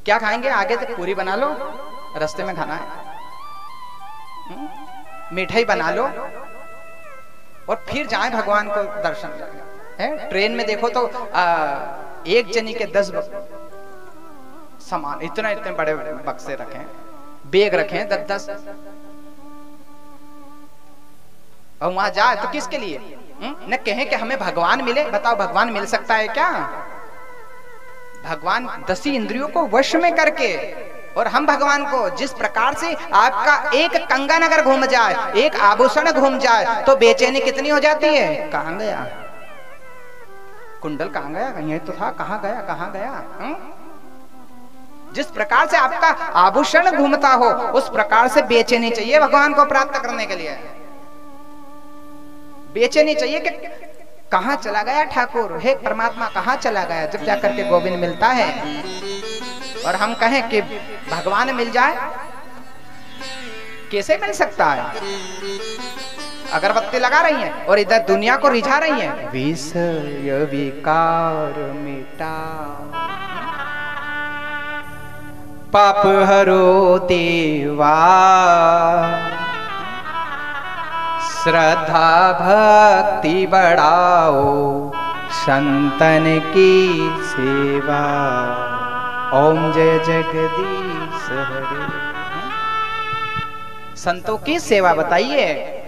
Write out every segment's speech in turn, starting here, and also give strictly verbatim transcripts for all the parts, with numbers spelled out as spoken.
क्या खाएंगे? आगे से पूरी बना लो, रास्ते में खाना है, मिठाई बना लो और फिर जाए भगवान को दर्शन है। ट्रेन में देखो तो आ, एक जनी के दस सामान, इतना इतने बड़े बक्से रखे हैं, बैग रखे हैं दस दस, और वहां जाए तो किसके लिए? न कहें कि हमें भगवान मिले। बताओ भगवान मिल सकता है क्या? भगवान दस इंद्रियों को वश में करके, और हम भगवान को जिस प्रकार से आपका एक कंगन अगर घूम जाए, एक आभूषण घूम जाए तो बेचैनी कितनी हो जाती है। कहां गया कुंडल, कहां गया, यही तो था, कहां गया कहां गया हुँ? जिस प्रकार से आपका आभूषण घूमता हो उस प्रकार से बेचैनी चाहिए भगवान को प्राप्त करने के लिए। बेचैनी चाहिए कि कहां चला गया ठाकुर, हे परमात्मा कहां चला गया। जब जाकर के गोविंद मिलता है और हम कहें कि भगवान मिल जाए, कैसे मिल सकता है? अगरबत्ती लगा रही हैं और इधर दुनिया को रिझा रही हैं। विषय विकार मिटा पाप हरो देवा, श्रद्धा भक्ति बढ़ाओ संतन की सेवा। ओम जय जगदीश हरे। संतों की सेवा बताइए।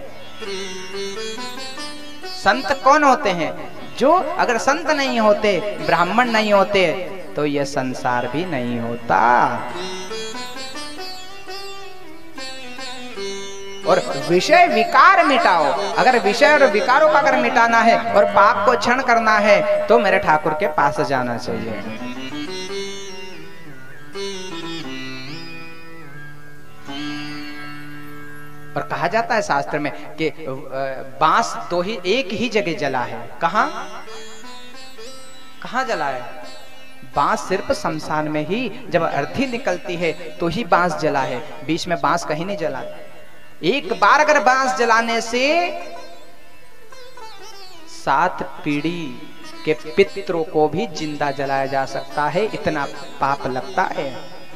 संत कौन होते हैं? जो अगर संत नहीं होते, ब्राह्मण नहीं होते तो यह संसार भी नहीं होता। और विषय विकार मिटाओ। अगर विषय और विकारों का अगर मिटाना है और पाप को क्षण करना है तो मेरे ठाकुर के पास जाना चाहिए। और कहा जाता है शास्त्र में कि बांस दो ही एक ही जगह जला है। कहां कहां जला है? बांस सिर्फ शमशान में ही जब अर्थी निकलती है तो ही बांस जला है, बीच में बांस कहीं नहीं जला। एक बार अगर बांस जलाने से सात पीढ़ी के पितरों को भी जिंदा जलाया जा सकता है, इतना पाप लगता है।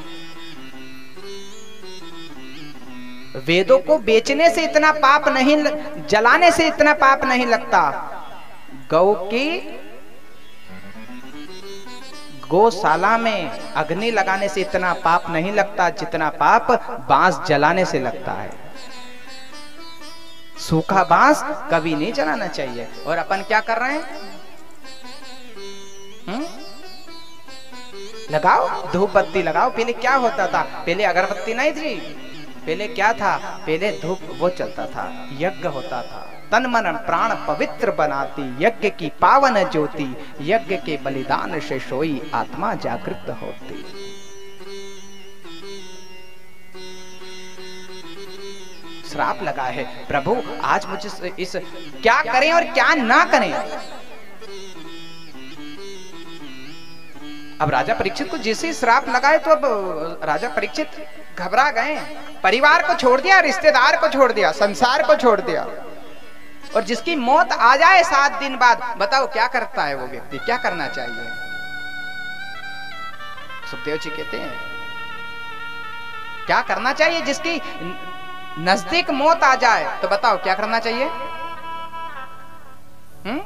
वेदों को बेचने से इतना पाप नहीं, जलाने से इतना पाप नहीं लगता। गौ की गौशाला में अग्नि लगाने से इतना पाप नहीं लगता जितना पाप बांस जलाने से लगता है। सूखा बांस कभी नहीं जलाना चाहिए। और अपन क्या कर रहे हैं? हुँ? लगाओ धूप बत्ती लगाओ। पहले क्या होता था? पहले अगरबत्ती नहीं थी, पहले क्या था? पहले धूप वो चलता था, यज्ञ होता था। तन मन प्राण पवित्र बनाती यज्ञ की पावन ज्योति, यज्ञ के बलिदान से सोई आत्मा जागृत होती। श्राप लगा है प्रभु आज मुझे इस क्या करें और क्या ना करें। अब राजा परीक्षित को जैसे श्राप लगाए तो अब राजा परीक्षित घबरा गए। परिवार को छोड़ दिया, रिश्तेदार को छोड़ दिया, संसार को छोड़ दिया। और जिसकी मौत आ जाए सात दिन बाद, बताओ क्या करता है वो व्यक्ति? क्या करना चाहिए? सुखदेव जी कहते हैं क्या करना चाहिए? जिसकी नजदीक मौत आ जाए तो बताओ क्या करना चाहिए? हम्म?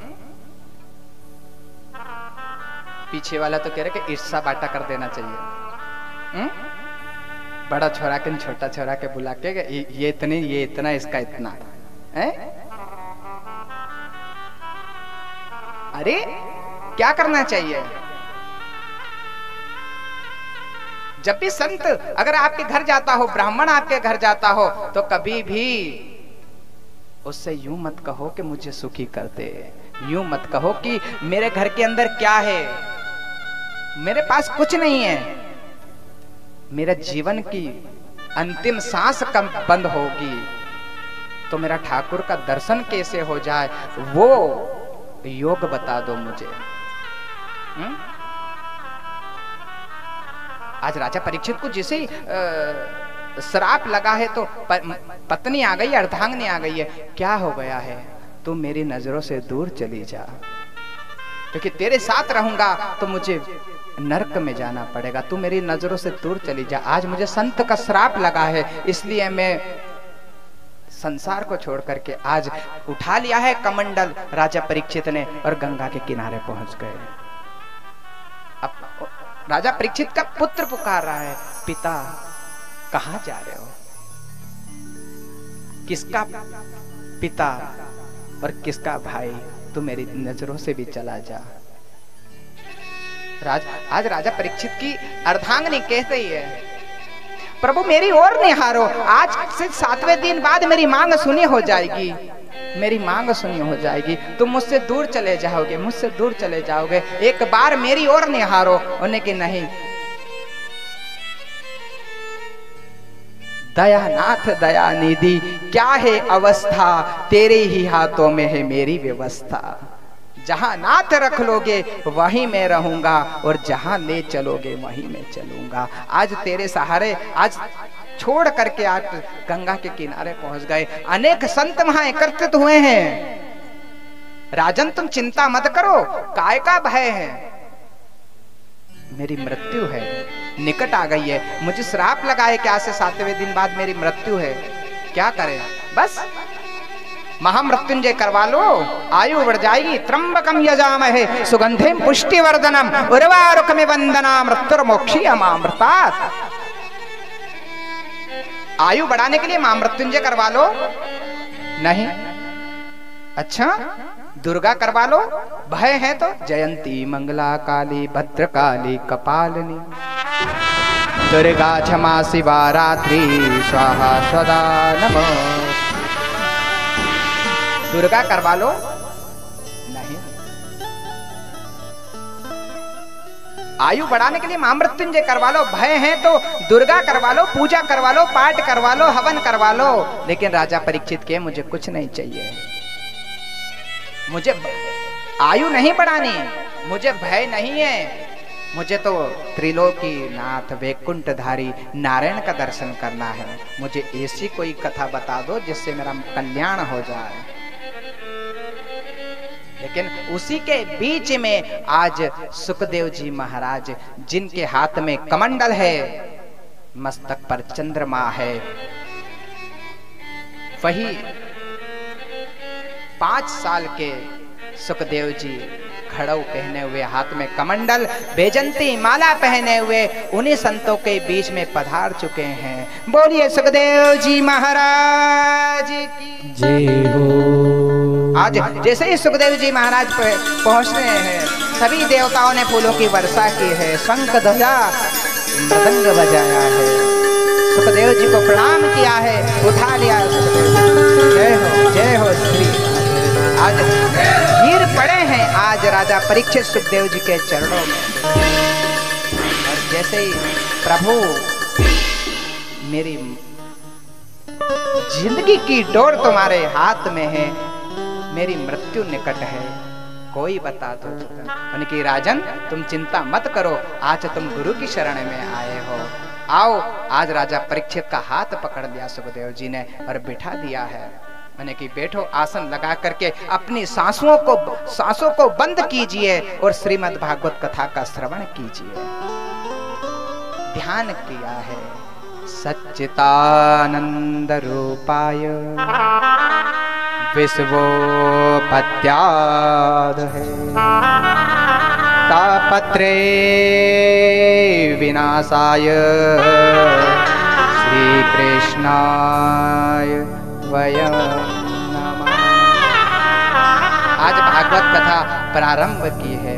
पीछे वाला तो कह रहे कि ईर्षा बांटा कर देना चाहिए। हम्म? बड़ा छोरा के छोटा छोरा के बुला के ये इतनी ये इतना इसका इतना है। अरे क्या करना चाहिए? जब भी संत अगर आपके घर जाता हो, ब्राह्मण आपके घर जाता हो, तो कभी भी उससे यूं मत कहो कि मुझे सुखी कर दे। यूं मत कहो कि मेरे घर के अंदर क्या है, मेरे पास कुछ नहीं है, मेरा जीवन की अंतिम सांस कब बंद होगी तो मेरा ठाकुर का दर्शन कैसे हो जाए, वो योग बता दो मुझे। हुँ? आज राजा परीक्षित को जैसे ही श्राप लगा है तो पत्नी आ गई, अर्धांगिनी आ गई है। क्या हो गया है? तू मेरी नजरों से दूर चली जा, क्योंकि तेरे साथ रहूंगा तो मुझे नरक में जाना पड़ेगा, तू मेरी नजरों से दूर चली जा। आज मुझे संत का श्राप लगा है, इसलिए मैं संसार को छोड़ करके आज उठा लिया है कमंडल राजा परीक्षित ने और गंगा के किनारे पहुंच गए। अब राजा परीक्षित का पुत्र पुकार रहा है, पिता कहां जा रहे हो? किसका पिता और किसका भाई? तू मेरी नजरों से भी चला जा। राज, आज राजा परीक्षित की अर्धांगिनी कहते ही है, प्रभु मेरी ओर निहारो, आज से सातवें दिन बाद मेरी मांग सुनी हो जाएगी, मेरी मांग सुनी हो जाएगी, तुम मुझसे दूर चले जाओगे, मुझसे दूर चले जाओगे, एक बार मेरी ओर निहारो। उन्हें कि नहीं, दयानाथ दया निधि, क्या है अवस्था, तेरे ही हाथों में है मेरी व्यवस्था। जहां नाथ रख लोगे वहीं मैं रहूंगा और जहां ले चलोगे वहीं मैं चलूंगा। आज तेरे सहारे, आज छोड़ करके आज गंगा के किनारे पहुंच गए। अनेक संत वहां एकत्रित हुए हैं। राजन तुम चिंता मत करो, काय का भय है, मेरी मृत्यु है, निकट आ गई है, मुझे श्राप लगा है कि आज से सातवें दिन बाद मेरी मृत्यु है, क्या करें? बस महामृत्युंजय करवा लो, आयु बढ़ जाएगी। त्र्यंबकम यजामहे सुगंधिम पुष्टिवर्धनम उर्वारुकमिव वंदना मृत्युर्मोक्षीयमामृतात्। आयु बढ़ाने के लिए महामृत्युंजय करवा लो। नहीं, अच्छा दुर्गा करवा लो, भय है तो जयंती मंगला काली भद्रकाली कपालिनी दुर्गा क्षमा शिवा रात्रि स्वाहा सदा नमः। दुर्गा करवा लो, नहीं। आयु बढ़ाने के लिए महामृत्युंजय करवा लो, भय है तो दुर्गा करवा लो, पूजा करवा लो, पाठ करवा लो, हवन करवा लो। लेकिन राजा परीक्षित के मुझे कुछ नहीं चाहिए, मुझे आयु नहीं बढ़ानी, मुझे भय नहीं है, मुझे तो त्रिलोकी नाथ वैकुंठधारी नारायण का दर्शन करना है। मुझे ऐसी कोई कथा बता दो जिससे मेरा कल्याण हो जाए। लेकिन उसी के बीच में आज सुखदेव जी महाराज, जिनके हाथ में कमंडल है, मस्तक पर चंद्रमा है, वही पांच साल के सुखदेव जी खड़ाऊ पहने हुए, हाथ में कमंडल, बैजंती माला पहने हुए, उन्हीं संतों के बीच में पधार चुके हैं। बोलिए सुखदेव जी महाराज की जय हो। आज जैसे ही सुखदेव जी महाराज पहुंच रहे हैं, सभी देवताओं ने फूलों की वर्षा की है, शंख ध्वजा मृदंग बजाया है, सुखदेव जी को प्रणाम किया है, उठा लिया है सुखदेव। जय हो जय हो श्री। आज गिर पड़े हैं आज राजा परीक्षित सुखदेव जी के चरणों में। और जैसे ही प्रभु मेरी जिंदगी की डोर तुम्हारे हाथ में है, मेरी मृत्यु निकट है, कोई बता दो। उनकी राजन तुम चिंता मत करो, आज तुम गुरु की शरण में आए हो, आओ। आज राजा परीक्षित का हाथ पकड़ लिया सुखदेव जी ने और बिठा दिया है। मैंने कि बैठो, आसन लगा करके अपनी सांसों को सांसों को बंद कीजिए और श्रीमद् भागवत कथा का श्रवण कीजिए। ध्यान किया है सच्चिदानंद रूपाय विश्वोपत्याद है तापत्रे विनाशाय श्री कृष्णाय वयं नमः। आज भागवत कथा प्रारंभ की है।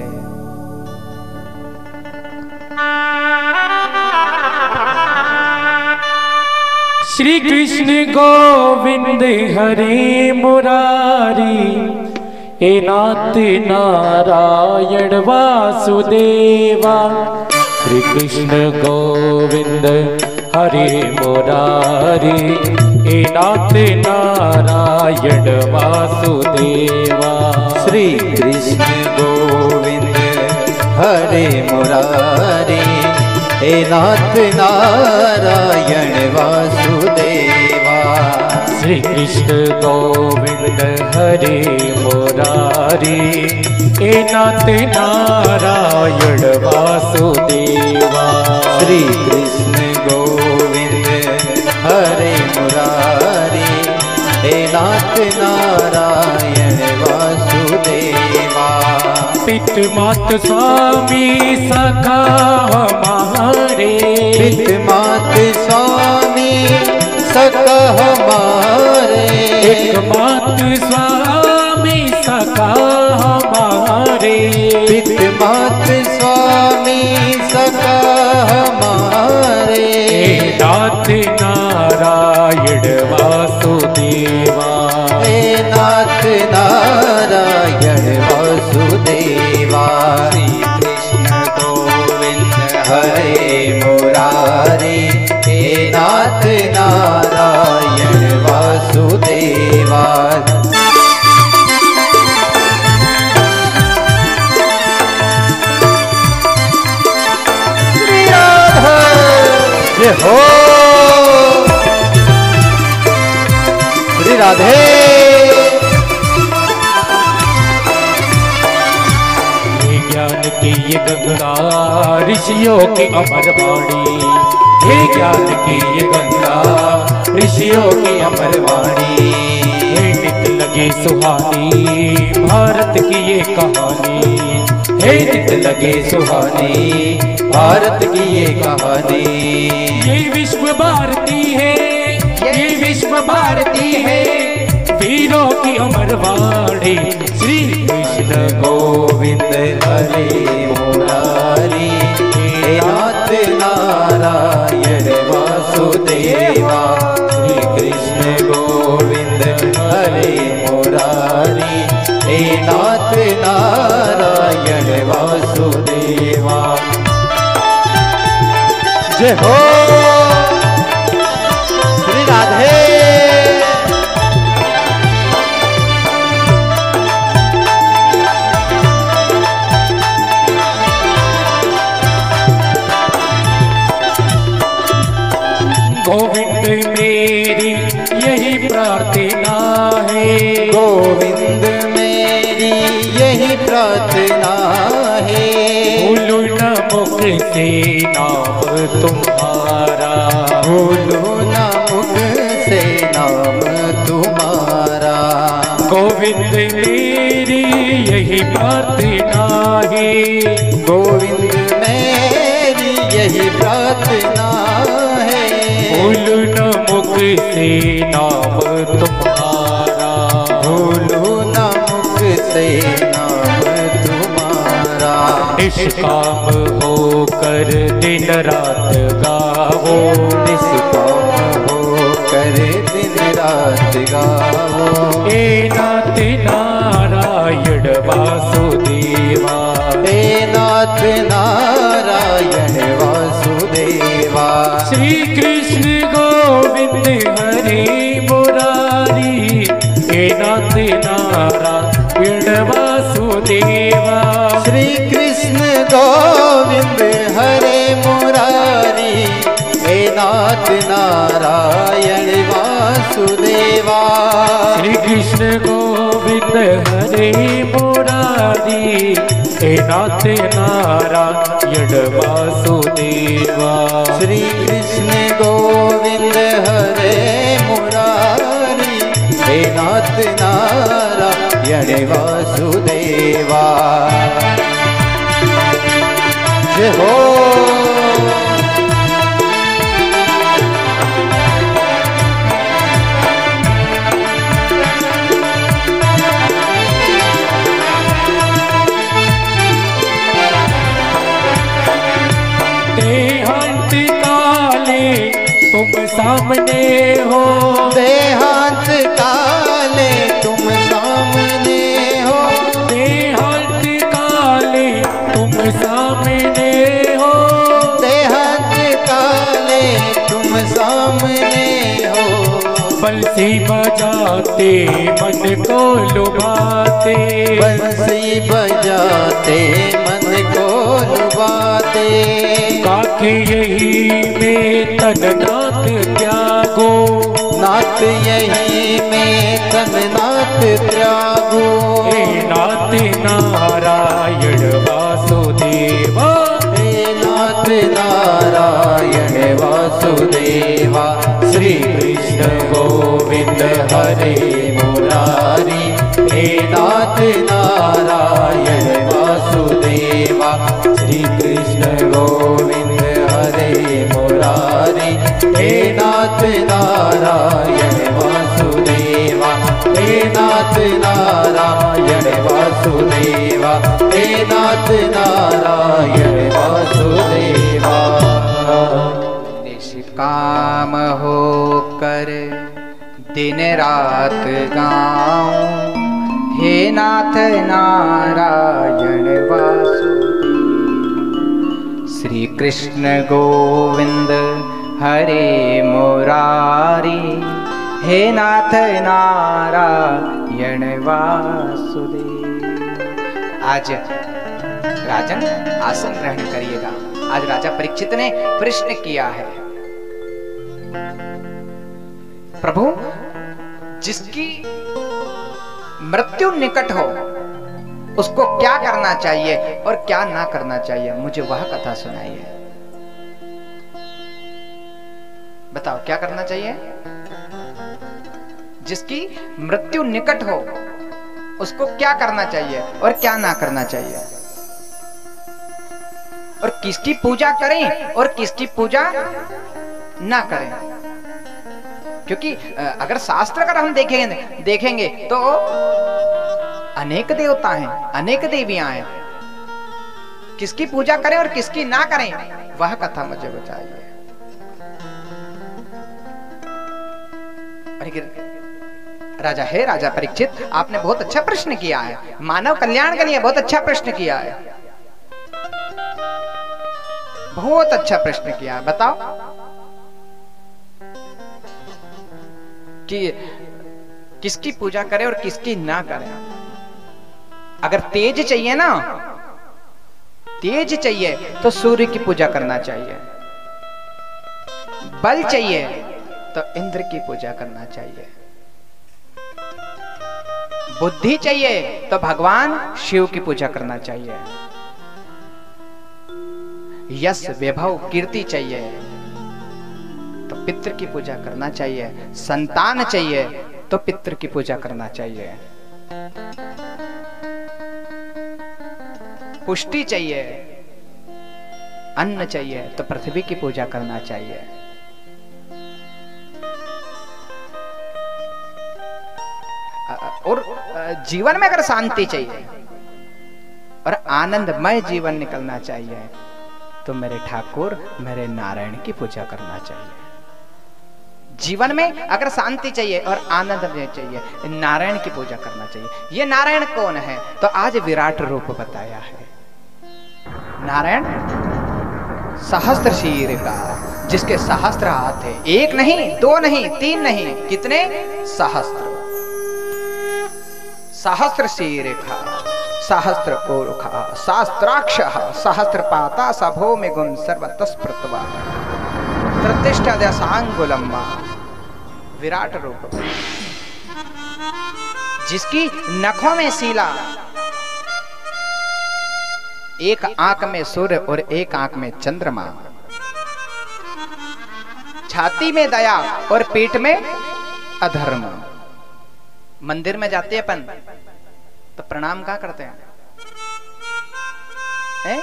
श्री कृष्ण गोविंद हरि मुरारी, हे नाथ नारायण वासुदेवा। श्री कृष्ण गोविंद हरि मुरारी, हे नाथ नारायण वासुदेवा। श्री कृष्ण गोविंद हरे मुरारी, हे नाथ नारायण वासुदेवा। श्री कृष्ण गोविंद हरे मुरारी हे नाथ नारायण वासुदेवा। श्री कृष्ण गोविंद हरे मुरारी हे नाथ नारायण वासुदेवा। पित मात स्वामी सखा हमारे, पित मात स्वामी सखा हमारे, एक मात स्वामी सखा हमारे, पित मात स्वामी सखा हमारे। नाथ नारायण वासुदेवा, हे नाथ नारायण वासुदेवा। श्री कृष्ण गोविंद हरे मुरारी हे नाथ नारायण वासुदेवा। श्री राधा जय हो, श्री राधे। ज्ञान की ये गंगा ऋषियों की अमर वाणी, हे ज्ञान की ये गंगा ऋषियों की अमर वाणी। हे नित लगे सुहानी भारत की ये कहानी, हे नित लगे सुहानी भारत की ये कहानी। ये विश्व भारती है, ये विश्व भारती है, वीरों की अमर वाणी। श्री कृष्ण गोविंद हरे मुरारी हे नाथ नारायण वासुदेवा। श्री कृष्ण गोविंद हरे मुरारी हे नाथ नारायण वासुदेवा। जय हो, श्री राधे। गोविंद मेरी यही प्रार्थना है, गोविंद मेरी यही प्रार्थना है। भूलू न मुख से नाम तुम्हारा, भूलू न मुख से नाम तुम्हारा। गोविंद मेरी यही प्रार्थना है, गोविंद मेरी यही प्रार्थना है। भूलू न मुख से नाम तुम्हारा, भूलू न मुख से नाम तुम्हारा। निष्काम होकर दिन रात गावो, निष्काम होकर दिन रात गावो। हे नाथ नारायण वासुदेवा, हे नाथ नारायण वासुदेवा। श्री कृष्ण गोविंद हरे मुरारी हे नाथ नारायण वासुदेवा। श्री कृष्ण गोविंद हरे मुरारी हे नाथ नारायण वासुदेवा। श्री कृष्ण गोविंद हरे मुरारी हे नाथ नारायण वासुदेवा। श्री कृष्ण गोविंद हरे मुरारी हे नाथ नारायण वासुदेवा। जय हो, देहांत काले तुम सामने हो, देहांत काले तुम सामने हो। देहांत काले तुम सामने हो, देहांत काले तुम सामने हो। बंसी बजाते मन को लुभाते, बंसी बजाते मन को लुभाते। काके यही में तन नाथ त्यागो, नाथ यही में तन नाथ त्यागो। हे नाथ नारायण वासुदेवा, हे नाथ नारायण वासुदेवा। श्री कृष्ण गोविंद हरे मुरारी, हे नाथ नारायण वासुदेवा। श्री कृष्ण गोविंद हरे मुरारी, हे नाथ नारायण वासुदेवा। हे नाथ नारायण वासुदेवा। हे नाथ नारायण वासुदेवा। काम हो कर दिन रात गाऊं, हे नाथ नारायण वासुदेव। श्री कृष्ण गोविंद हरे मुरारी, हे नाथ नारायण वासुदेव। आज राजन आसन ग्रहण करिएगा। आज राजा परीक्षित ने प्रश्न किया है, प्रभु जिसकी मृत्यु निकट हो उसको क्या करना चाहिए और क्या ना करना चाहिए, मुझे वह कथा सुनाइए। बताओ क्या करना चाहिए? जिसकी मृत्यु निकट हो उसको क्या करना चाहिए और क्या ना करना चाहिए, और किसकी पूजा करें और किसकी पूजा ना करें। क्योंकि अगर शास्त्र अगर हम देखेंगे देखेंगे तो अनेक देवता हैं, अनेक देवियां हैं। किसकी पूजा करें और किसकी ना करें, वह कथा मुझे बताइए। राजा है राजा परीक्षित, आपने बहुत अच्छा प्रश्न किया है, मानव कल्याण के लिए बहुत अच्छा प्रश्न किया है, बहुत अच्छा प्रश्न किया है। बताओ कि किसकी पूजा करें और किसकी ना करें। अगर तेज चाहिए ना, तेज चाहिए तो सूर्य की पूजा करना चाहिए। बल चाहिए तो इंद्र की पूजा करना चाहिए। बुद्धि चाहिए तो भगवान शिव की पूजा करना चाहिए। यश वैभव कीर्ति चाहिए तो पितृ की पूजा करना चाहिए। संतान चाहिए तो पितृ की पूजा करना चाहिए। पुष्टि चाहिए, अन्न चाहिए तो पृथ्वी की पूजा करना चाहिए। और जीवन में अगर शांति चाहिए और आनंदमय जीवन निकलना चाहिए तो मेरे ठाकुर मेरे नारायण की पूजा करना चाहिए। जीवन में अगर शांति चाहिए और आनंद चाहिए, नारायण की पूजा करना चाहिए। ये नारायण कौन है? तो आज विराट रूप बताया है। नारायण सहस्त्र शीर का, जिसके सहस्त्र हाथ है, एक नहीं, दो नहीं, तीन नहीं, कितने? सहस्त्र। सहस्त्र शीर का, सहस्त्र ओरुखा, शास्त्राक्ष, सहस्त्र पाता, सभो में गुण सर्वतस्पृतवा, प्रतिष्ठा दशांगुलम्बा। विराट रूप, जिसकी नखों में सीला, एक आंख में सूर्य और एक आंख में चंद्रमा, छाती में दया और पेट में अधर्म। मंदिर में जाते हैं अपन तो प्रणाम कहाँ करते हैं? है?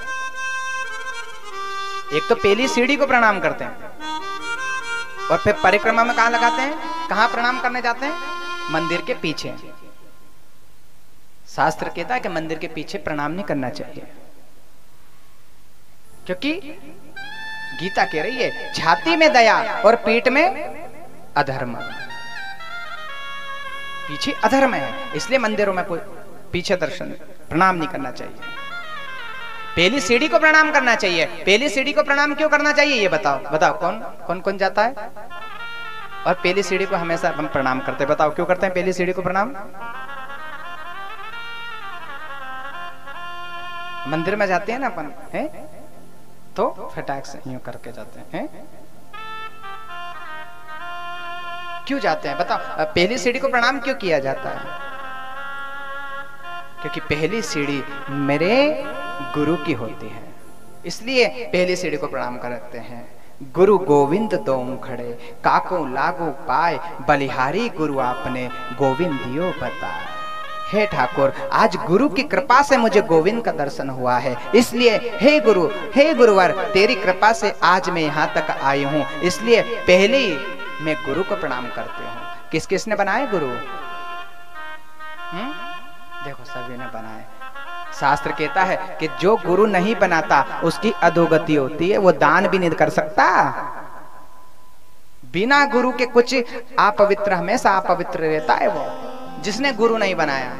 एक तो पहली सीढ़ी को प्रणाम करते हैं और फिर परिक्रमा में कहाँ लगाते हैं? कहाँ प्रणाम करने जाते हैं? मंदिर के पीछे। शास्त्र कहता है कि मंदिर के पीछे प्रणाम नहीं करना चाहिए, क्योंकि गीता कह रही है छाती में दया और पेट में अधर्म। पीछे अधर्म है, इसलिए मंदिरों में पीछे दर्शन प्रणाम नहीं करना चाहिए। पहली सीढ़ी को प्रणाम करना चाहिए। पहली सीढ़ी को प्रणाम क्यों करना चाहिए ये बताओ? बताओ कौन कौन कौन जाता है और पहली सीढ़ी को हमेशा हम प्रणाम करते हैं? बताओ क्यों करते हैं पहली सीढ़ी को प्रणाम? मंदिर में जाते हैं ना अपन, है तो फटाक से यूं करके जाते हैं, है? क्यों जाते हैं बताओ? पहली सीढ़ी को प्रणाम क्यों किया जाता है? क्योंकि पहली सीढ़ी मेरे गुरु की होती है, इसलिए पहली सीढ़ी को प्रणाम करते हैं। गुरु गोविंद दोम खड़े, काको लागू पाए, बलिहारी गुरु आपने गोविंद दियो बता। हे ठाकुर, आज गुरु की कृपा से मुझे गोविंद का दर्शन हुआ है, इसलिए हे गुरु, हे गुरुवर, तेरी कृपा से आज मैं यहाँ तक आई हूँ, इसलिए पहले मैं गुरु को प्रणाम करती हूँ। किस किस ने बनाए गुरु? हम्म देखो सभी ने बनाए। शास्त्र कहता है कि जो गुरु नहीं बनाता उसकी अधोगति होती है, वो दान भी नहीं कर सकता। बिना गुरु के कुछ अपवित्र हमेशा अपवित्र रहता है वो, जिसने गुरु नहीं बनाया।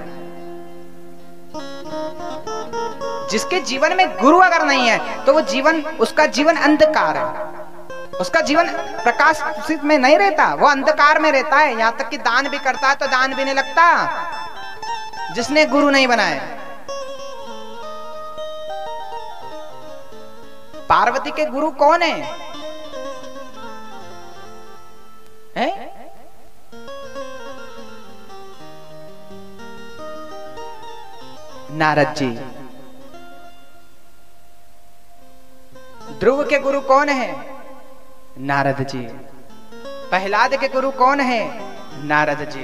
जिसके जीवन में गुरु अगर नहीं है तो वो जीवन, उसका जीवन अंधकार है, उसका जीवन प्रकाश में नहीं रहता, वो अंधकार में रहता है। यहां तक कि दान भी करता है तो दान भी नहीं लगता, जिसने गुरु नहीं बनाया। पार्वती के गुरु कौन है? हैं? नारद जी। ध्रुव के गुरु कौन है? नारद जी। प्रहलाद के गुरु कौन है? नारद जी।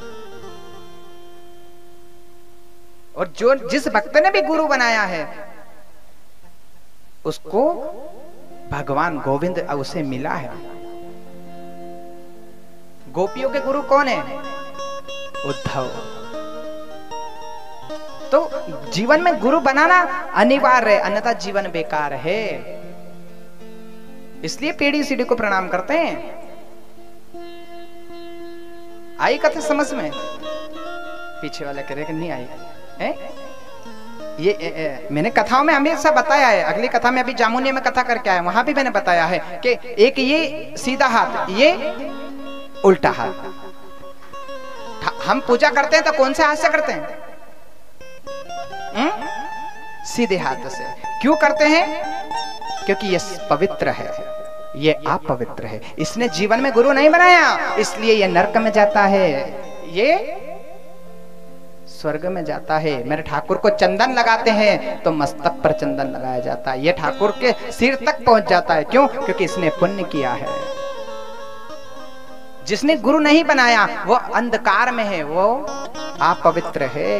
और जो जिस भक्त ने भी गुरु बनाया है उसको भगवान गोविंद उसे मिला है। गोपियों के गुरु कौन है? उद्धव। तो जीवन में गुरु बनाना अनिवार्य है, अन्यथा जीवन बेकार है। इसलिए पीढ़ी सीढ़ी को प्रणाम करते हैं। आई कथा समझ में? पीछे वाला कह रहे कि नहीं आई है? ये ए, ए, मैंने कथाओं में हमेशा बताया है। अगली कथा में अभी जामुनिया में कथा करके आया, वहां भी मैंने बताया है कि एक ये सीधा हाथ, ये उल्टा हाथ। हम पूजा करते हैं तो कौन से हाथ से करते हैं? हुँ? सीधे हाथ से। क्यों करते हैं? क्योंकि ये पवित्र है, ये अपवित्र है। इसने जीवन में गुरु नहीं बनाया, इसलिए ये नरक में जाता है, ये स्वर्ग में जाता है। मेरे ठाकुर को चंदन लगाते हैं तो मस्तक पर चंदन लगाया जाता है, ये ठाकुर के सिर तक पहुंच जाता है। क्यों? क्योंकि इसने पुण्य किया है। जिसने गुरु नहीं बनाया वो अंधकार में है, वो अपवित्र है।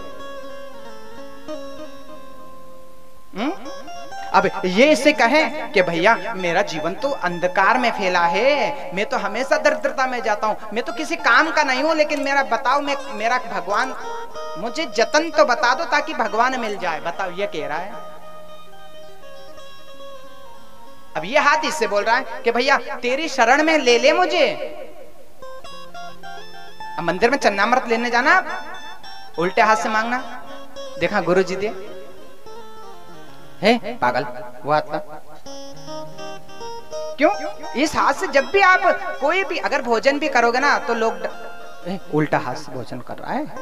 हुँ? अब ये इसे कहें कि भैया मेरा जीवन तो अंधकार में फैला है, मैं तो हमेशा दरिद्रता में जाता हूं, मैं तो किसी काम का नहीं हूं, लेकिन मेरा बताओ, मैं मेरा भगवान, मुझे जतन तो बता दो ताकि भगवान मिल जाए। बताओ, ये कह रहा है। अब ये हाथ इससे बोल रहा है कि भैया तेरी शरण में ले ले मुझे। अब मंदिर में चन्नामृत लेने जाना, उल्टे हाथ से मांगना, देखा गुरु जी दे है पागल वो हाथ का। क्यों? इस हाथ से जब भी आप कोई भी अगर भोजन भी करोगे ना तो लोग ड... उल्टा हाथ से भोजन कर रहा है।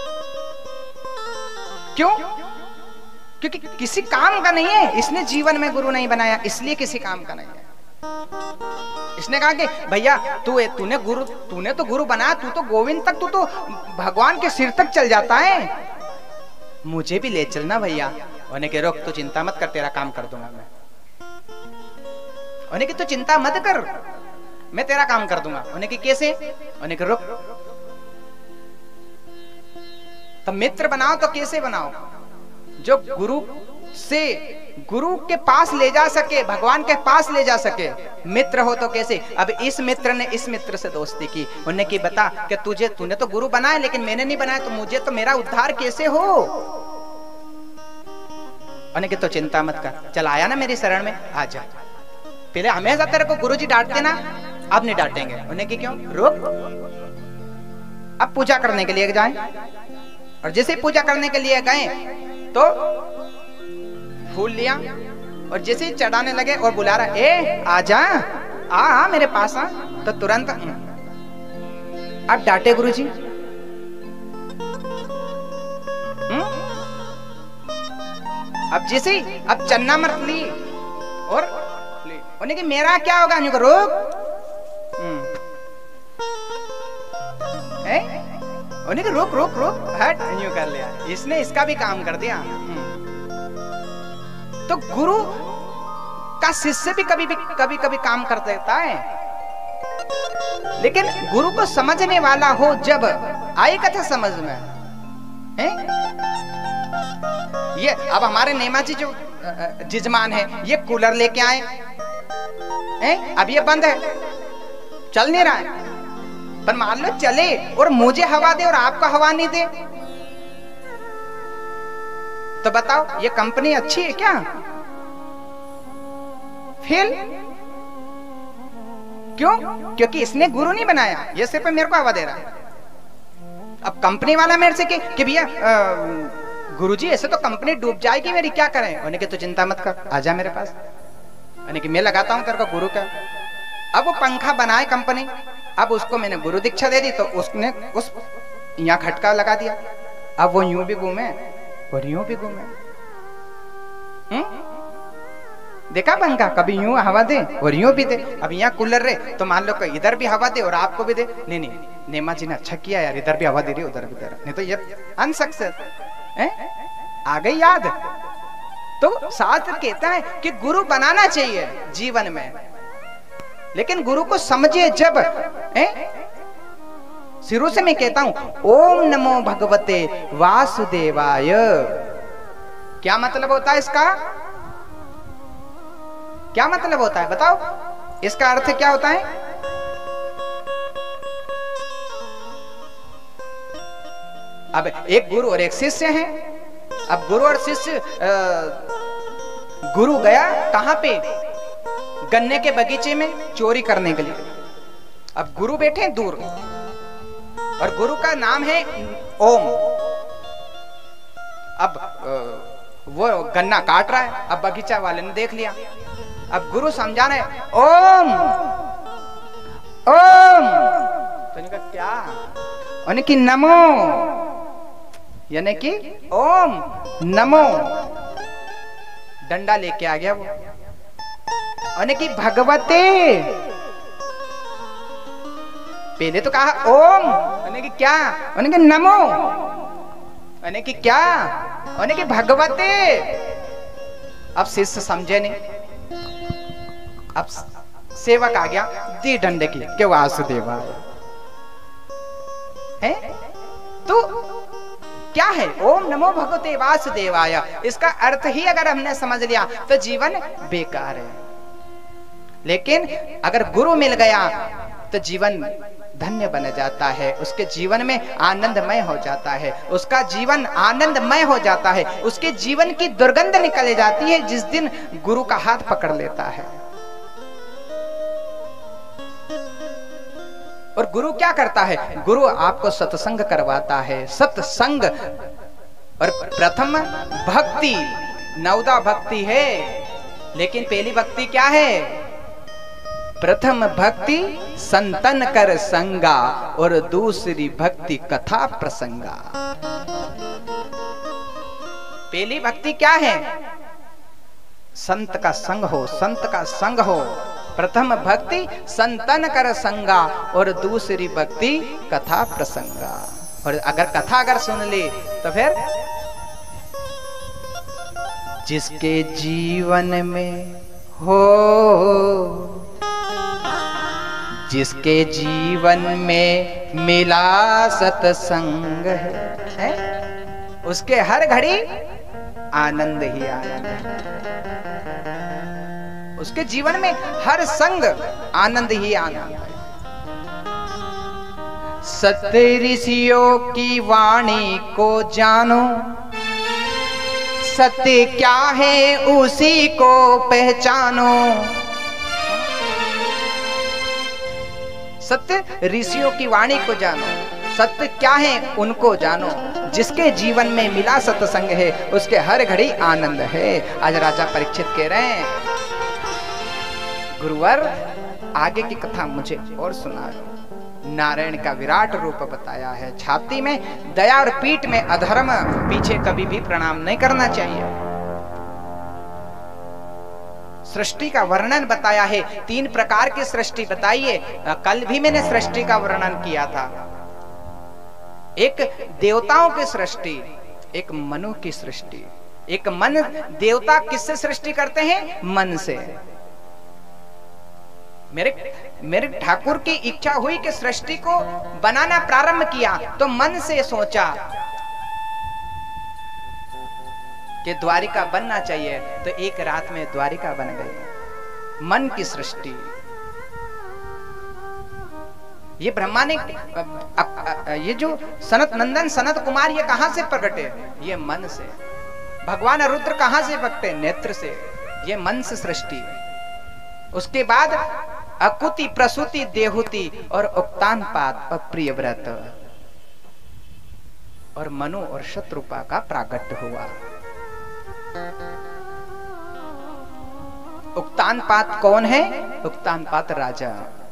क्यों? क्योंकि किसी काम का नहीं है। इसने जीवन में गुरु नहीं बनाया, इसलिए किसी काम का नहीं है। इसने कहा कि भैया तू तूने गुरु तूने तो गुरु बनाया, तू तो गोविंद तक, तू तो भगवान के सिर तक चल जाता है, मुझे भी ले चलना भैया। उन्हें के रोक, तो चिंता मत कर, तेरा काम कर दूंगा मैं। उन्हें की तो चिंता मत कर, मैं तेरा काम कर दूंगा। उन्हें की कैसे? उन्हें के रोक, तो मित्र बनाओ तो कैसे बनाओ? जो गुरु से गुरु के पास ले जा सके, भगवान के पास ले जा सके। मित्र हो तो कैसे? अब इस मित्र ने इस मित्र से दोस्ती की, उन्हें की बता कि तुझे तूने तो गुरु बनाया लेकिन मैंने नहीं बनाया, तो मुझे तो मेरा उद्धार कैसे हो? उन्हें की तो चिंता मत कर, चल आया ना मेरी शरण में, आ जा। पहले हमेशा तेरे को गुरु जी डांटते ना, अब नहीं डांटेंगे। उन्हें की क्यों? रुक, अब पूजा करने के लिए जाएं, और जैसे पूजा करने के लिए गए तो फूल लिया और जैसे ही चढ़ाने लगे और बुला रहा, ए आजा, आ, आ मेरे पास आ, तो तुरंत अब डांटे गुरु जी। अब जैसे ही अब चन्नामृत ली और ली, उन्हें कि मेरा क्या होगा? रोक, उन्हें रोक रोक रोक हट, यूं कर लिया, इसने इसका भी काम कर दिया। तो गुरु का शिष्य भी कभी भी कभी कभी काम कर देता है, लेकिन गुरु को समझने वाला हो जब आई कथा समझ में है? ये अब हमारे नेमा जी जो जिजमान है, ये कूलर लेके आए हैं, अब ये बंद है, चल नहीं रहा है, पर मान लो चले और मुझे हवा दे और आपको हवा नहीं दे, तो बताओ ये कंपनी अच्छी है क्या? फेल। क्यों? क्योंकि इसने गुरु नहीं बनाया, ये सिर्फ मेरे को हवा दे रहा है। अब कंपनी वाला मेरे से कि, कि भैया गुरुजी ऐसे तो कंपनी डूब जाएगी मेरी, क्या करें? उन्हें कि तू चिंता मत कर, आजा मेरे पास, यानी कि मैं लगाता हूं तेरे को गुरु का। अब वो पंखा बनाए कंपनी, अब उसको मैंने गुरु दीक्षा दे दी, तो उसने उस यहाँ खटका लगा दिया, अब वो यूं भी घूमे और यूं भी घूमे। हम्म देखा पंखा कभी यूं हवा दे और यूं भी दे। अब यहाँ कूलर रहे तो मान लो कि इधर भी हवा दे और आपको भी दे। नहीं नहीं, नेमा जी ने अच्छा किया यार, इधर भी हवा दे रही उधर भी दे रहा, नहीं तो ये अनसक्सेस है। आ गई याद? तो शास्त्र कहता है कि गुरु बनाना चाहिए जीवन में, लेकिन गुरु को समझिए जब है? शुरू से मैं कहता हूं ओम नमो भगवते वासुदेवाय। क्या मतलब होता है इसका? क्या मतलब होता है बताओ? इसका अर्थ क्या होता है? अब एक गुरु और एक शिष्य है। अब गुरु और शिष्य, गुरु गया कहां पे? गन्ने के बगीचे में चोरी करने के लिए। अब गुरु बैठे दूर और गुरु का नाम है ओम। अब वो गन्ना काट रहा है, अब बगीचा वाले ने देख लिया, अब गुरु समझा रहे ओम ओम, तो उन्होंने कहा क्या? उन्होंने कि नमो, यानी कि ओम नमो। डंडा लेके आ गया वो, उन्होंने कि भगवते। पहले तो कहा ओम, उन्होंने कि क्या? उन्होंने कि नमो, उन्होंने कि क्या? उन्होंने कि भगवते। अब शिष्य समझे नहीं, अब सेवक आ गया दी डंडे की के वासुदेवाय है। तो क्या है ओम नमो भगवते वासुदेवाय? इसका अर्थ ही अगर हमने समझ लिया तो जीवन बेकार है, लेकिन अगर गुरु मिल गया तो जीवन धन्य बन जाता है, उसके जीवन में आनंदमय हो जाता है, उसका जीवन आनंदमय हो जाता है, उसके जीवन की दुर्गंध निकल जाती है जिस दिन गुरु का हाथ पकड़ लेता है। और गुरु क्या करता है? गुरु आपको सत्संग करवाता है। सत्संग और प्रथम भक्ति, नवदा भक्ति है, लेकिन पहली भक्ति क्या है? प्रथम भक्ति संतन कर संगा और दूसरी भक्ति कथा प्रसंगा। पहली भक्ति क्या है? संत का संग हो, संत का संग हो। प्रथम भक्ति संतन कर संगा और दूसरी भक्ति कथा प्रसंगा। और अगर कथा अगर सुन ले तो फिर जिसके जीवन में हो, जिसके जीवन में मिला सत्संग है, है? उसके हर घड़ी आनंद ही आनंद है। उसके जीवन में हर संग आनंद ही आनंद है। सत्य ऋषियों की वाणी को जानो, सत्य क्या है उसी को पहचानो। सत्य ऋषियों की वाणी को जानो, सत्य क्या है उनको जानो। जिसके जीवन में मिला सत्संग है उसके हर घड़ी आनंद है। आज राजा परीक्षित कह रहे हैं गुरुवर आगे की कथा मुझे और सुना। नारायण का विराट रूप बताया है, छाती में दया और पीठ में अधर्म, पीछे कभी भी प्रणाम नहीं करना चाहिए। सृष्टि का वर्णन बताया है, तीन प्रकार की सृष्टि बताइए। कल भी मैंने सृष्टि का वर्णन किया था। एक देवताओं की सृष्टि, एक मनु की सृष्टि। एक मन, देवता किससे सृष्टि करते हैं? मन से। मेरे मेरे ठाकुर की इच्छा हुई कि सृष्टि को बनाना प्रारंभ किया तो मन से सोचा कि द्वारिका बनना चाहिए, तो एक रात में द्वारिका बन गई। मन की सृष्टि। ये ब्रह्मा ने, ये जो सनत नंदन सनत कुमार, ये कहां से प्रकटे? ये मन से। भगवान रुद्र कहां से प्रकटे? नेत्र से। ये मन से सृष्टि। उसके बाद अकुति, प्रसूति, देहुति और उक्तानपाद और प्रियव्रत और मनु और शत्रुपा का प्रागट्य हुआ। उक्तानपाद कौन है? उक्तानपाद राजा,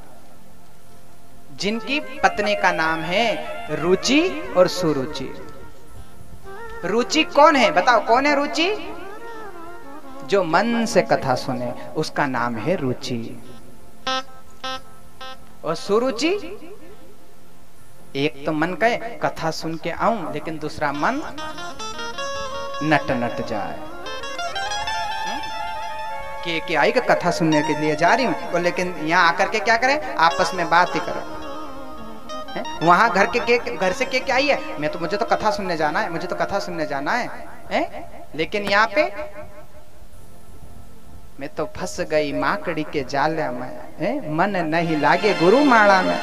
जिनकी पत्नी का नाम है रुचि और सुरुचि। रुचि कौन है? बताओ कौन है रुचि? जो मन से कथा सुने उसका नाम है रुचि। और सुरुचि, एक तो मन कहे कथा सुन के आऊं, लेकिन दूसरा मन नट नट जाए कि कि आई का कथा सुनने के लिए जा रही हूं, और लेकिन यहाँ आकर के क्या करें? आपस में बात ही करें। वहां घर के के घर से के क्या आई है? मैं तो मुझे तो कथा सुनने जाना है, मुझे तो कथा सुनने जाना है, है? लेकिन यहाँ पे मैं तो फंस गई माकड़ी के जाले में, है? मन नहीं लागे गुरु माला में।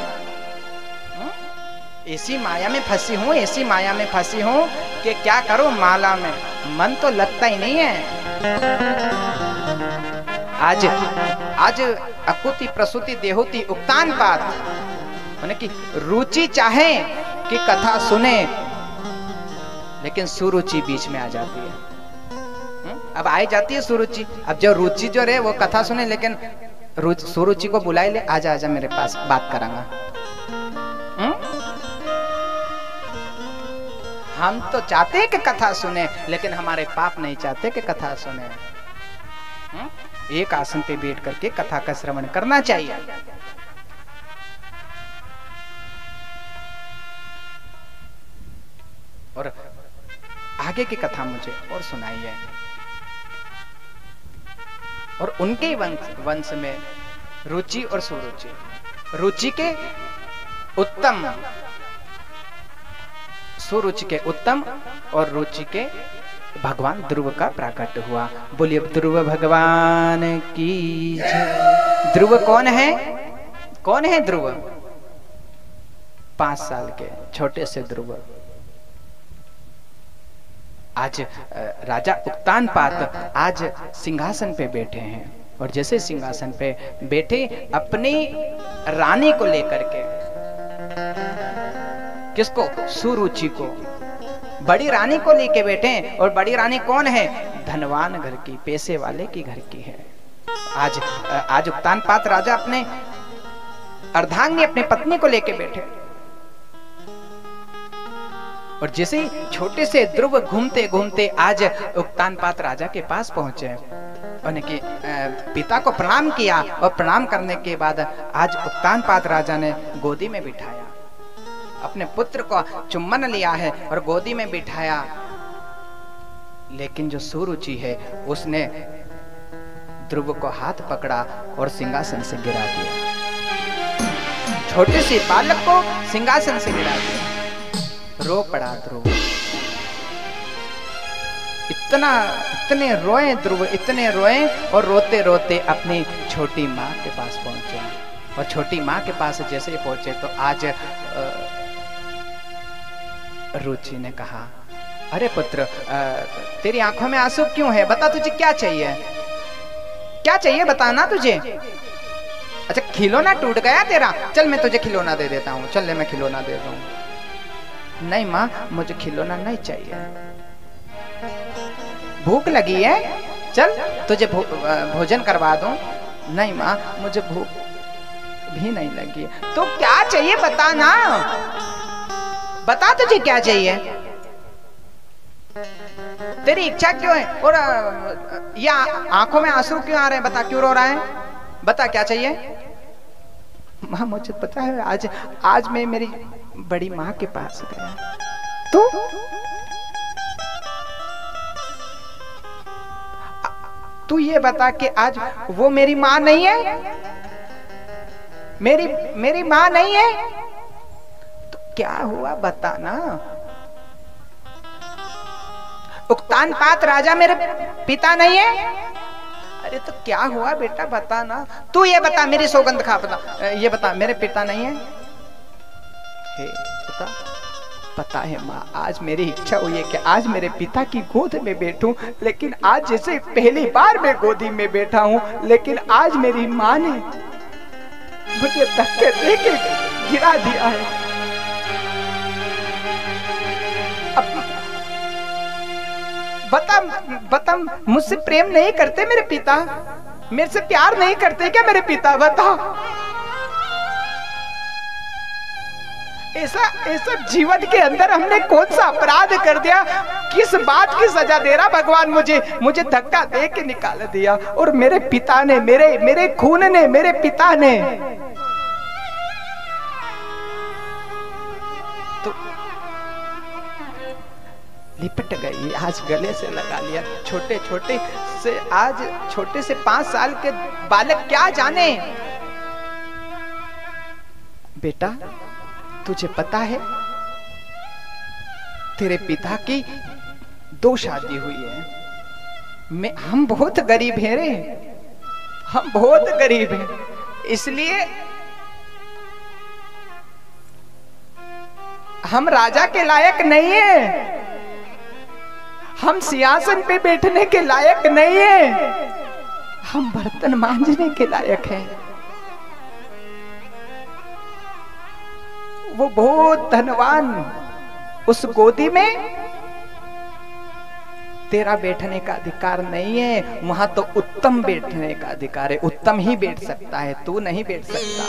ऐसी माया में फंसी हूँ, ऐसी माया में फंसी हूँ कि क्या करूं माला में, मन तो लगता ही नहीं है। आज आज अकुति, प्रसूति, देहुति, उक्तानपाद, माने कि रुचि चाहे कि कथा सुने, लेकिन सुरुचि बीच में आ जाती है। अब आई जाती है सुरुचि। अब जो रुचि जो रहे वो कथा सुने, लेकिन सुरुचि को बुलाए ले, आजा आजा मेरे पास बात करांगा। हम तो चाहते हैं कि कथा सुने, लेकिन हमारे पाप नहीं चाहते कि कथा सुने। हुँ? एक आसन पे बैठ करके कथा का श्रवण करना चाहिए। और आगे की कथा मुझे और सुनाइए। और उनके वंश वंश में रुचि और सुरुचि, रुचि के उत्तम, सुरुचि के उत्तम और रुचि के भगवान ध्रुव का प्राकट्य हुआ। बोलिए ध्रुव भगवान की जय। ध्रुव कौन है? कौन है ध्रुव? पांच साल के छोटे से ध्रुव। आज राजा उक्तानपाद आज सिंहासन पे बैठे हैं, और जैसे सिंहासन पे बैठे अपनी रानी को लेकर के, किसको? सुरुचि को, बड़ी रानी को लेके बैठे। और बड़ी रानी कौन है? धनवान घर की, पैसे वाले की घर की है। आज आज उक्तानपाद राजा अपने अर्धांगिनी, अपनी पत्नी को लेके बैठे। और जैसे ही छोटे से ध्रुव घूमते घूमते आज उक्तानपाद राजा के पास पहुंचे, उनके पिता को प्रणाम किया, और प्रणाम करने के बाद आज उक्तानपाद राजा ने गोदी में बिठाया, अपने पुत्र को चुम्बन लिया है और गोदी में बिठाया। लेकिन जो सुरुचि है उसने ध्रुव को हाथ पकड़ा और सिंहासन से गिरा दिया। छोटे से बालक को सिंहासन से गिरा दिया। रो पड़ा ध्रुव। इतना इतने रोए ध्रुव, इतने रोए, और रोते रोते अपनी छोटी माँ के पास पहुंचे। और छोटी माँ के पास जैसे ही पहुंचे तो आज रुचि ने कहा, अरे पुत्र, तेरी आंखों में आंसू क्यों है? बता तुझे क्या चाहिए, क्या चाहिए बताना तुझे। अच्छा खिलौना टूट गया तेरा, चल मैं तुझे खिलौना दे देता हूँ, चल ले मैं खिलौना दे दूँ। नहीं माँ, मुझे खिलौना नहीं चाहिए। भूख लगी है, चल तुझे भो, भोजन करवा दूं। नहीं माँ, मुझे भूख भी नहीं लगी। तो क्या चाहिए बता ना, बता तुझे क्या चाहिए, तेरी इच्छा क्यों है, और या आंखों में आंसू क्यों आ रहे हैं, बता क्यों रो रहा है, बता क्या चाहिए। माँ मुझे पता है, आज आज मैं मेरी बड़ी माँ के पास गया, तू तू ये बता कि आज वो मेरी माँ नहीं है, मेरी मेरी माँ नहीं है तो क्या हुआ बताना। उक्तान पात राजा मेरे पिता नहीं है, अरे तो क्या हुआ बेटा बताना। तू ये बता, मेरी सौगंध खा, बता ये बता मेरे पिता नहीं है। हे पता पता है माँ, आज मेरी इच्छा हुई है कि आज मेरे पिता की गोद में बैठूं, लेकिन आज जैसे पहली बार मैं गोदी में बैठा हूं, लेकिन आज मेरी माँ ने मुझे धक्के दे के गिरा दिया है। अब बता बता मुझसे प्रेम नहीं करते मेरे पिता, मेरे से प्यार नहीं करते क्या मेरे पिता, बता। ऐसा ऐसा जीवन के अंदर हमने कौन सा अपराध कर दिया, किस बात की सजा दे रहा भगवान मुझे मुझे धक्का दे के निकाल दिया। और मेरे पिता ने, मेरे मेरे खून ने, मेरे पिता ने तो लिपट गई, आज गले से लगा लिया। छोटे छोटे से आज छोटे से पांच साल के बालक क्या जाने। बेटा तुझे पता है तेरे पिता की दो शादी हुई है, मैं हम बहुत गरीब हैं रे, हम बहुत गरीब हैं, इसलिए हम राजा के लायक नहीं है, हम सिंहासन पे बैठने के लायक नहीं है, हम बर्तन मांजने के लायक हैं। वो बहुत धनवान, उस गोदी में तेरा बैठने का अधिकार नहीं है, वहां तो उत्तम बैठने का अधिकार है, उत्तम ही बैठ सकता है, तू नहीं बैठ सकता।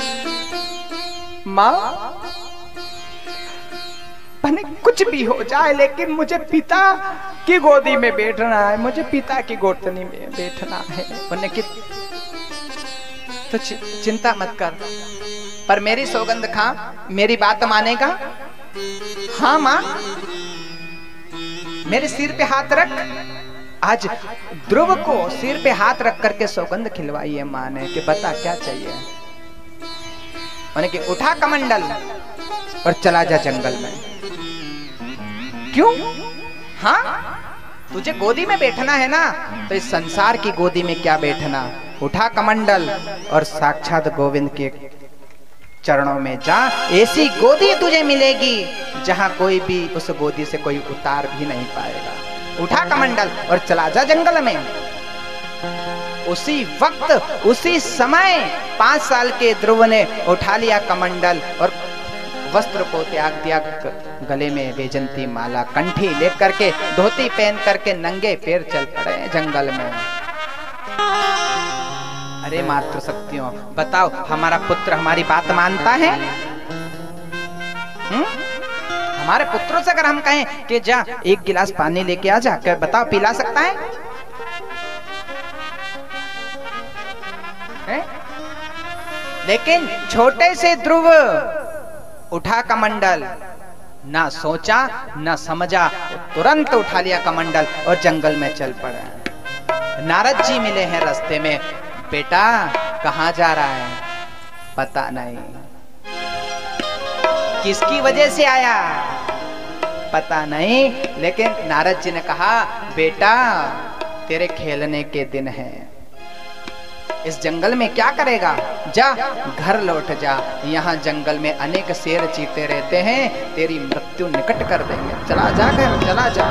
माँ भले कुछ भी हो जाए, लेकिन मुझे पिता की गोदी में बैठना है, मुझे पिता की गोदनी में बैठना है। उन्हें कि तो चिंता मत कर, पर मेरी सौगंध खा, मेरी बात मानेगा। हाँ माँ, मेरे सिर पे हाथ रख। आज ध्रुव को सिर पे हाथ रख करके सौगंध खिलवाई है माँ ने कि बता क्या चाहिए। उन्हें कि उठा कमंडल और चला जा जंगल में। क्यों? हाँ तुझे गोदी में बैठना है ना, तो इस संसार की गोदी में क्या बैठना। उठा कमंडल और साक्षात गोविंद के चरणों में जा, ऐसी गोदी तुझे मिलेगी जहां कोई भी उस गोदी से कोई उतार भी नहीं पाएगा। उठा कमंडल और चला जा जंगल में। उसी वक्त उसी समय पांच साल के ध्रुव ने उठा लिया कमंडल और वस्त्र को त्याग दिया, गले में वैजंती माला, कंठी लेकर के, धोती पहन करके नंगे पैर चल पड़े जंगल में। अरे मातृ शक्तियों बताओ, हमारा पुत्र हमारी बात मानता है? हुँ? हमारे पुत्रों से अगर हम कहें कि जा एक गिलास पानी लेके आ जा, क्या बताओ पिला सकता है? है? लेकिन छोटे से ध्रुव उठा कमंडल, ना सोचा ना समझा, तुरंत उठा लिया कमंडल और जंगल में चल पड़ा। नारद जी मिले हैं रास्ते में। बेटा कहाँ जा रहा है? पता नहीं। किसकी वजह से आया? पता नहीं, लेकिन नारद जी ने कहा बेटा तेरे खेलने के दिन हैं, इस जंगल में क्या करेगा, जा घर लौट जा, यहाँ जंगल में अनेक शेर चीते रहते हैं, तेरी मृत्यु निकट कर देंगे, चला जा घर, चला जा।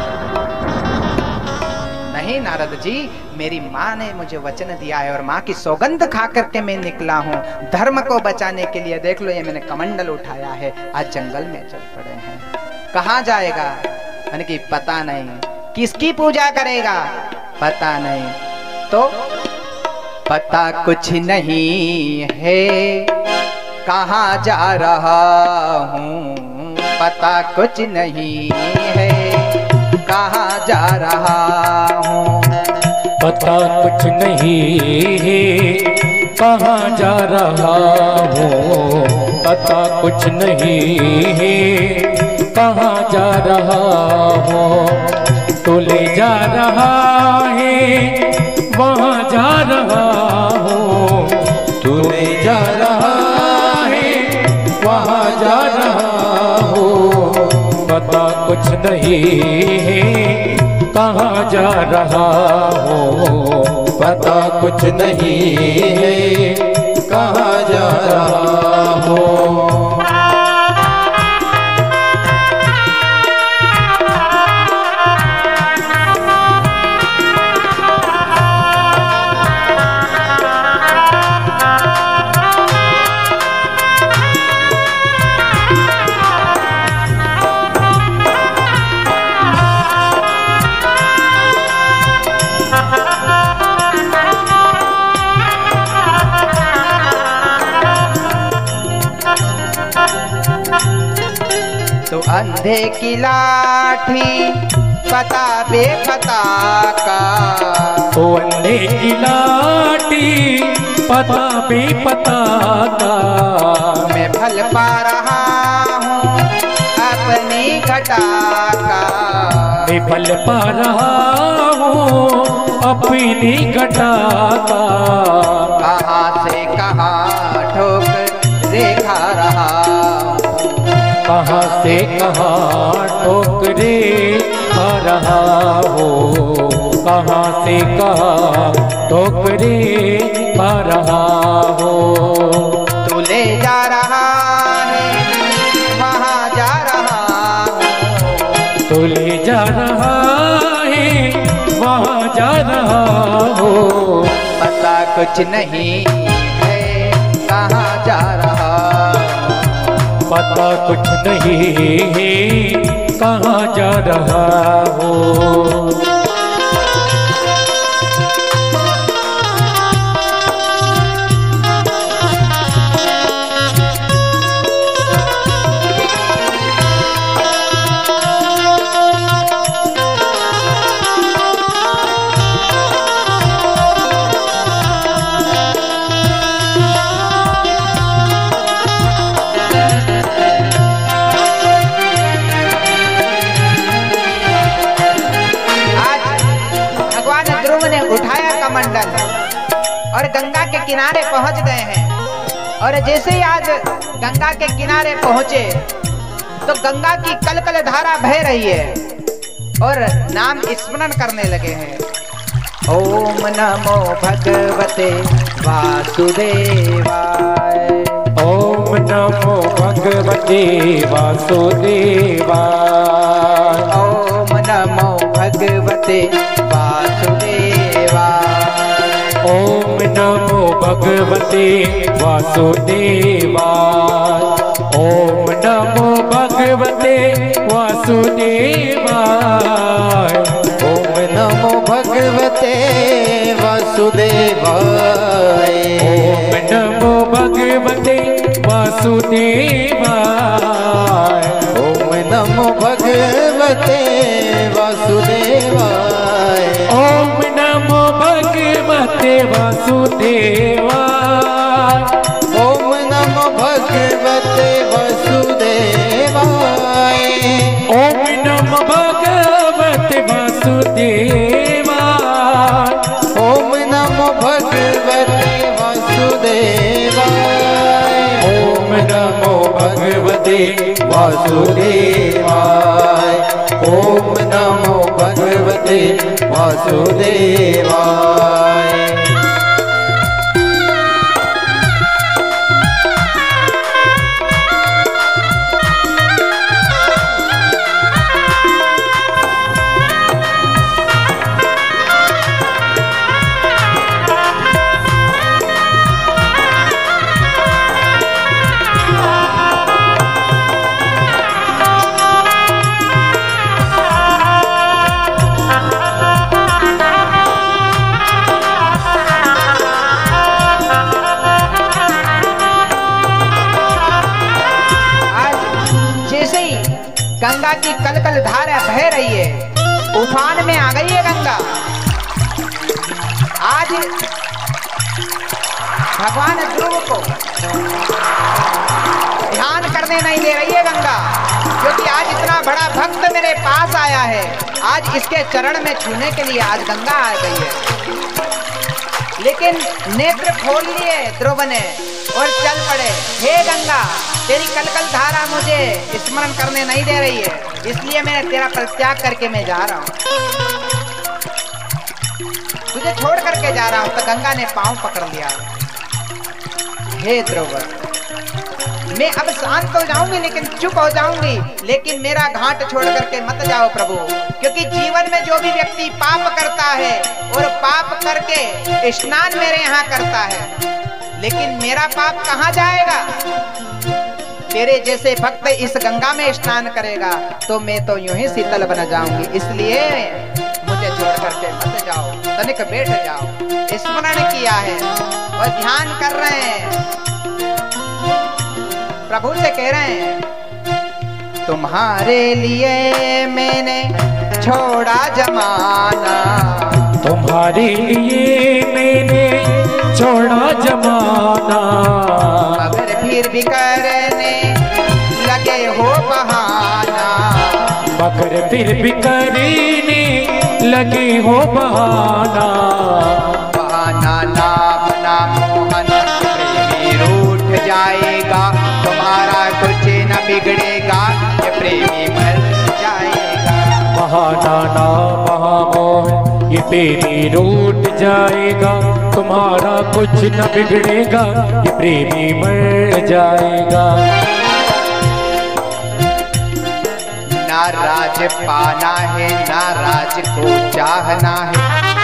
नहीं नारद जी, मेरी माँ ने मुझे वचन दिया है और माँ की सौगंध खा करके मैं निकला हूँ धर्म को बचाने के लिए। देख लो ये मैंने कमंडल उठाया है, आज जंगल में चल पड़े हैं। कहाँ जाएगा? यानी कि पता नहीं। किसकी पूजा करेगा? पता नहीं। तो पता कुछ नहीं है कहाँ जा रहा हूँ, पता कुछ नहीं है कहाँ जा रहा हूँ, पता कुछ नहीं है कहाँ जा रहा हूँ, पता कुछ नहीं है कहाँ जा रहा हूँ, तू ले जा रहा है वहाँ जा रहा हूँ, तू ले जा रहा है वहाँ जा रहा हूँ। पता कुछ नहीं है कहाँ जा रहा हूँ, पता कुछ नहीं है कहाँ जा रहा हूँ। तो अंधे की लाठी पता बेपता का, तो अंधे की लाठी पता बेपता का, मैं फल पा रहा हूँ अपनी घटा का, मैं फल पा रहा हूँ अपनी घटा का। कहाँ से कहाँ ठोकर रेखा रहा, कहाँ से कहाँ ठोकरे खा रहा हो, कहाँ से कहाँ ठोकरे खा रहा हो। तू ले जा रहा है वहाँ जा रहा हूँ, तू ले जा रहा है वहाँ जा रहा हो। पता कुछ नहीं है कहाँ जा रहा, पता कुछ नहीं है कहाँ जा रहा हो। उठाया कमंडल और गंगा के किनारे पहुंच गए हैं। और जैसे ही आज गंगा के किनारे पहुंचे तो गंगा की कलकल धारा बह रही है और नाम स्मरण करने लगे हैं। ओम नमो भगवते वासुदेवाय, ओम नमो भगवते वासुदेवाय, ओम नमो भगवते वासुदेवाय, ओम नमो भगवते वासुदेवाय, ओम नमो भगवते वासुदेवाय, ओम नमो भगवते वासुदेवाय, ओम नमो भगवते वासुदेवाय, ओम नमो भगवते वासुदेवाय, ओम नमो भगवते वासुदेवाय, ओम नमो भगवते वासुदेवाय, ओम नमो भगवते वासुदेवाय, ओम नमो भगवते वासुदेवाय, ओम नमो भगवते वासुदेवाय, ओम नमो भगवते वासुदेवाय। गंगा की कलकल धारा बह रही है, उफान में आ गई है गंगा। आज भगवान ध्रुव को ध्यान करने नहीं दे रही है गंगा, क्योंकि आज इतना बड़ा भक्त मेरे पास आया है, आज इसके चरण में छूने के लिए आज गंगा आ गई है। लेकिन नेत्र खोल लिए ध्रुव ने और चल पड़े। हे गंगा, तेरी कलकल धारा मुझे स्मरण करने नहीं दे रही है, इसलिए मैं तेरा परित्याग करके मैं जा रहा हूँ, तुझे छोड़ करके जा रहा हूँ। तो गंगा ने पांव पकड़ लिया। हे ध्रुव, मैं अब शांत हो जाऊंगी, लेकिन चुप हो जाऊंगी, लेकिन मेरा घाट छोड़ करके मत जाओ प्रभु, क्योंकि जीवन में जो भी व्यक्ति पाप करता है और पाप करके स्नान मेरे यहाँ करता है, लेकिन मेरा पाप कहाँ जाएगा? तेरे जैसे भक्त इस गंगा में स्नान करेगा तो मैं तो यूं ही शीतल बन जाऊंगी, इसलिए मुझे छोड़ करके मत जाओ, तनिक बैठ जाओ। स्मरण किया है और ध्यान कर रहे हैं, प्रभु से कह रहे हैं, तुम्हारे लिए मैंने छोड़ा जमाना, तुम्हारे लिए मैंने छोड़ा जमाना, मगर फिर भी करने लगे हो बहाना, मगर फिर भी करने लगे हो बहाना, बहाना ना बना मोहन, प्रेमी रूठ जाएगा, तुम्हारा कुछ न बिगड़ेगा, ये प्रेमी मर जाएगा। बहाना ना महामोहन, ये प्रेमी रूठ जाएगा, तुम्हारा कुछ न बिगड़ेगा, ये प्रेमी मर जाएगा। ना राज पाना है ना राज को चाहना है,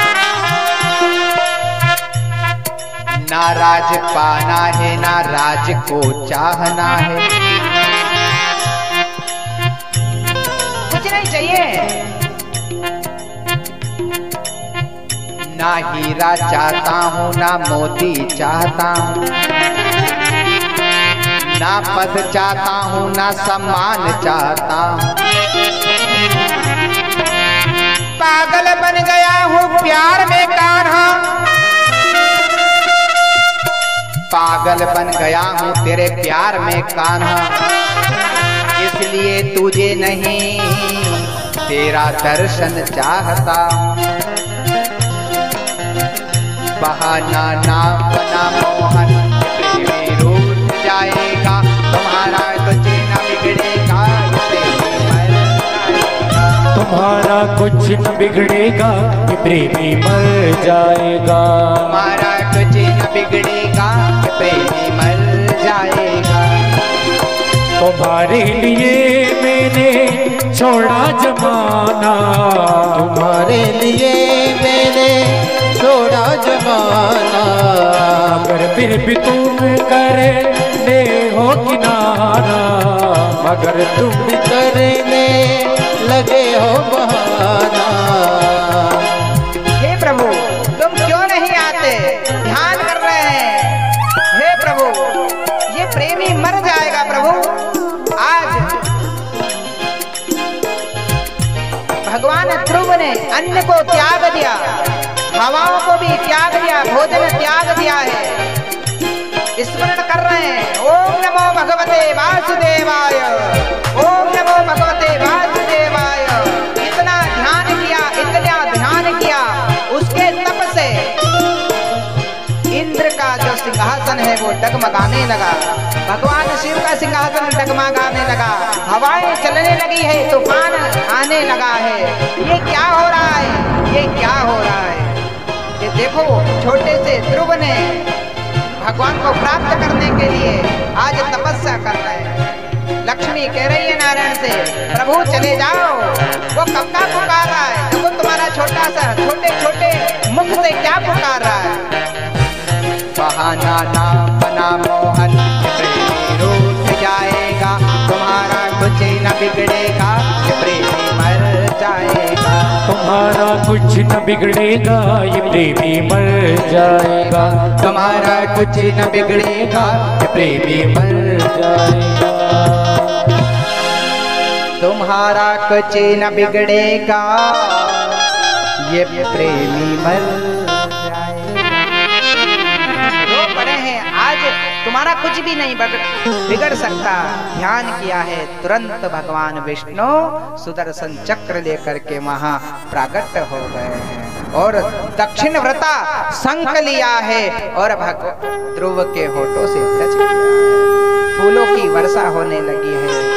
ना राज पाना है ना राज को चाहना है, कुछ नहीं चाहिए। ना हीरा चाहता हूँ ना मोती चाहता हूँ, ना पद चाहता हूँ ना सम्मान चाहता हूँ, पागल बन गया हूँ प्यार में कान्हा, पागल बन गया हूँ तेरे प्यार में कान्हा, इसलिए तुझे नहीं तेरा दर्शन चाहता। बहाना ना बना मोहन, प्रेमी रूठ जाएगा, तुम्हारा कुछ न बिगड़ेगा, प्रेमी मर जाएगा। तुम्हारा कुछ न बिगड़ेगा, ये प्रेमी मर जाएगा, तुम्हारा कुछ न बिगड़ेगा, प्रेमी मर जाएगा। तुम्हारे लिए मैंने छोड़ा जमाना, तुम्हारे लिए मैंने छोड़ा जमाना, मगर फिर भी तुम करने हो किनारा, मगर तुम करने लगे हो बहाना। हे प्रभु, तुम क्यों नहीं आते? ध्यान कर रहे हैं। हे प्रभु, ये प्रेमी मर जाएगा प्रभु। आज भगवान ध्रुव ने अन्न को त्याग दिया, हवाओं को भी त्याग दिया, भोजन त्याग दिया है। स्मरण कर रहे हैं, ओम नमो भगवते वासुदेवाय, ओम नमो भगवते वासुदेवाय। इतना ध्यान किया, इतना ध्यान किया, उसके तप से इंद्र का जो सिंहासन है वो डगमगाने लगा, भगवान शिव का सिंहासन डगमगाने लगा, हवाएं चलने लगी है, तूफान आने लगा है। ये क्या हो रहा है? ये क्या हो रहा है? ये देखो, छोटे से ध्रुव ने भगवान को प्राप्त करने के लिए आज तपस्या कर रहे हैं। लक्ष्मी कह रही है नारायण से, प्रभु चले जाओ। वो कब का पुकार रहा है? देखो तुम्हारा छोटा सा छोटे छोटे मुख से क्या पुकार रहा है। बहाना ना बना मोहन, प्रेमी रूठ जाएगा, तुम्हारा कुछ न बिगड़ेगा, प्रेमी मर जाएगा। तुम्हारा कुछ न बिगड़ेगा, ये प्रेमी मर जाएगा, तुम्हारा कुछ न बिगड़ेगा, प्रेमी मर जाएगा। तुम्हारा कुछ न बिगड़ेगा, ये प्रेमी मर जाएगा। रो पड़े हैं आज तुम्हारा कुछ भी नहीं बिगड़ सकता। ध्यान किया है तुरंत भगवान विष्णु सुदर्शन चक्र लेकर के वहां प्रकट हो गए हैं और दक्षिण व्रता शंख लिया है और भगवान ध्रुव के होठों से टच किया है। फूलों की वर्षा होने लगी है।